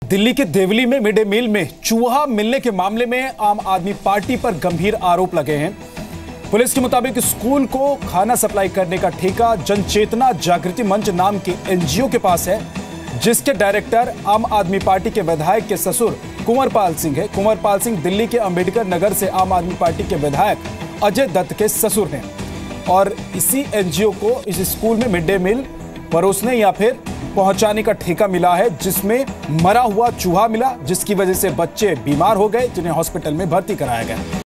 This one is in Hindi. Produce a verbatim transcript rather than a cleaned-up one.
दिल्ली के देवली में मिड डे मील में चूहा मिलने के मामले में आम आदमी पार्टी पर गंभीर आरोप लगे हैं। पुलिस के मुताबिक स्कूल को खाना सप्लाई करने का ठेका जनचेतना जागृति मंच नाम के एनजीओ के पास है, जिसके डायरेक्टर आम आदमी पार्टी के विधायक के ससुर कुंवरपाल सिंह है। कुंवरपाल सिंह दिल्ली के अंबेडकर नगर से आम आदमी पार्टी के विधायक अजय दत्त के ससुर हैं और इसी एनजीओ को इस स्कूल में मिड डे मील परोसने या फिर पहुंचाने का ठेका मिला है, जिसमें मरा हुआ चूहा मिला, जिसकी वजह से बच्चे बीमार हो गए, जिन्हें हॉस्पिटल में भर्ती कराया गया।